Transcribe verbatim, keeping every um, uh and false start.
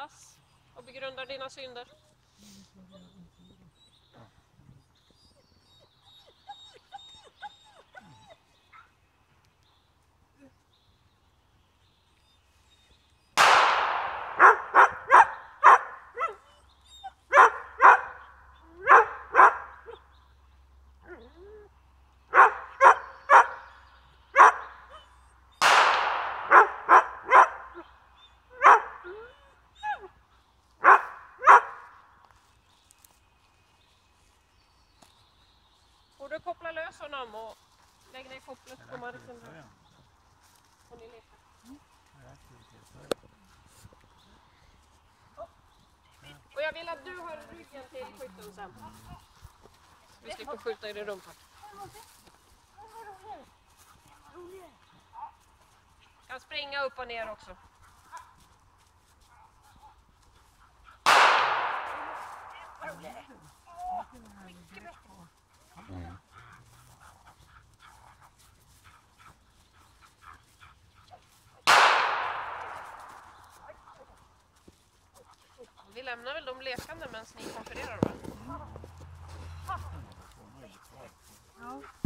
förlåtas och begrundar dina synder. Och du kopplar lös honom och lägger ner kopplet på marken där. Och ni leker. Och jag vill att du har ryggen till skytten sen. Vi slipper skjuta i din rumpa. Kan springa upp och ner också. Mm. Vi lämnar väl de lekande medan ni konfererar, va? Ja.